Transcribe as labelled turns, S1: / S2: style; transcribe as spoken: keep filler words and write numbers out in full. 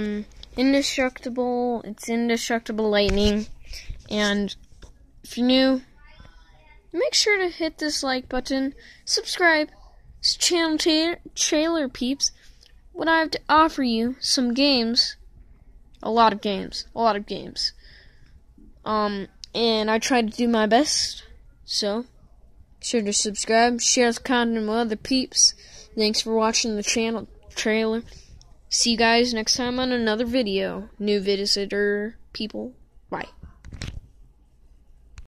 S1: Um, indestructible, it's indestructible lightning, and if you're new, make sure to hit this like button, subscribe, it's channel ta trailer peeps. What I have to offer you, some games, a lot of games, a lot of games, um, and I try to do my best, so make sure to subscribe, share the content with other peeps. Thanks for watching the channel trailer. See you guys next time on another video. New visitor people. Bye.